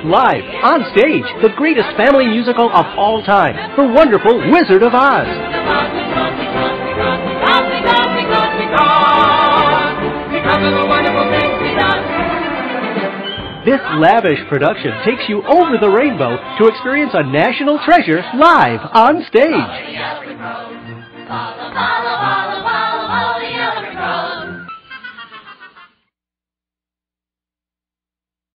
live, on stage, the greatest family musical of all time, The Wonderful Wizard of Oz. This lavish production takes you over the rainbow to experience a national treasure live on stage.